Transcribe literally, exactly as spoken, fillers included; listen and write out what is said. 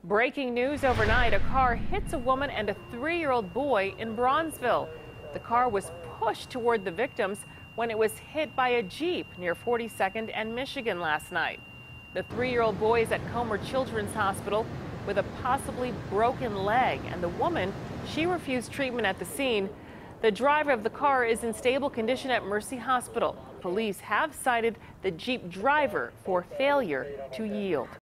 Breaking news overnight, a car hits a woman and a three-year-old boy in Bronzeville. The car was pushed toward the victims when it was hit by a Jeep near forty-second and Michigan last night. The three-year-old boy is at Comer Children's Hospital with a possibly broken leg, and the woman, she refused treatment at the scene. The driver of the car is in stable condition at Mercy Hospital. Police have cited the Jeep driver for failure to yield.